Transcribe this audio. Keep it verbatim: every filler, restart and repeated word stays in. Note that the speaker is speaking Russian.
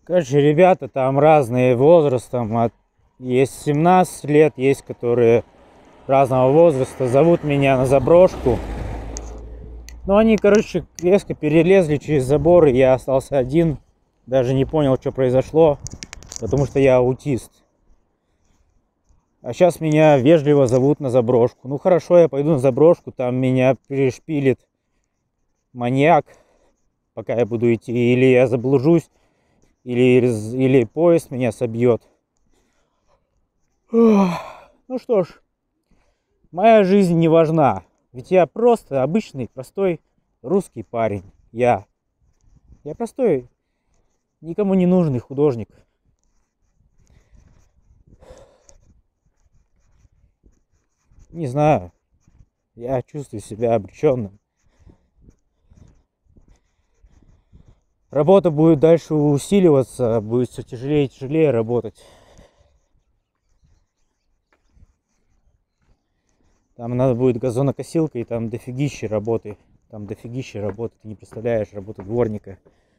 Короче, ребята там разные возрастом. От... Есть семнадцать лет, есть которые разного возраста. Зовут меня на заброшку. Но они, короче, резко перелезли через забор, и я остался один. Даже не понял, что произошло, потому что я аутист. А сейчас меня вежливо зовут на заброшку. Ну хорошо, я пойду на заброшку, там меня пришпилит маньяк, пока я буду идти. Или я заблужусь, или, или поезд меня собьет. Ну что ж, моя жизнь не важна. Ведь я просто обычный, простой русский парень. Я. Я простой, никому не нужный художник. Не знаю. Я чувствую себя обреченным. Работа будет дальше усиливаться, будет все тяжелее и тяжелее работать. Там надо будет газонокосилка, и там дофигища работы. Там дофигища работы. Ты не представляешь, работы дворника.